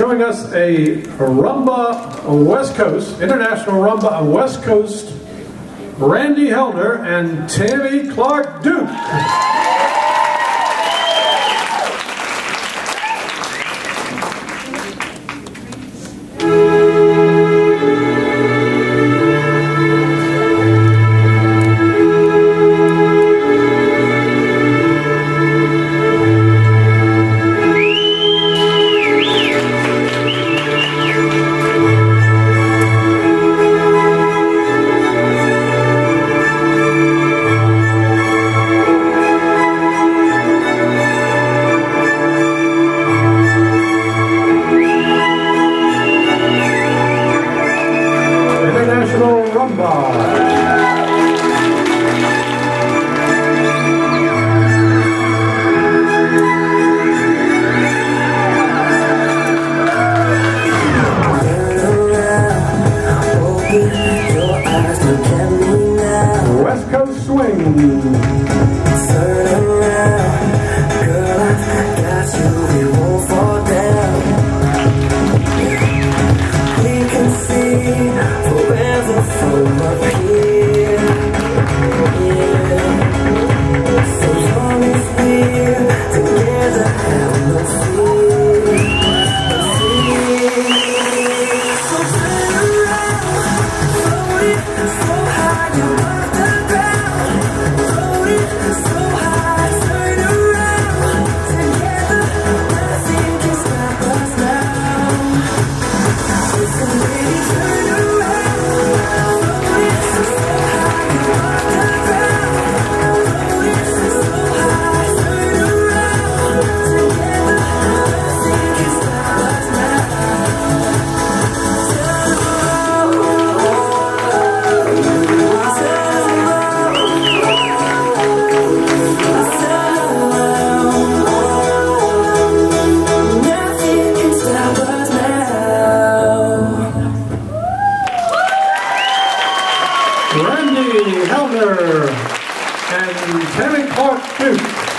showing us a Rumba West Coast, International Rumba West Coast, Randy Helder and Tammy Clark Duke. West Coast swing. Turn around, girl, I got you, we won't fall down. We can see forever from up here. Yeah. So long as we're together, have no fear. So turn around, float it so high, you love the ground. Float it so high, turn around. Together, nothing can stop us now. Listen, baby, turn around. Float it so high, you love the ground. Float it so high, turn around. Together, nothing can stop us now. Randy Helder and Tammy Clark Duke.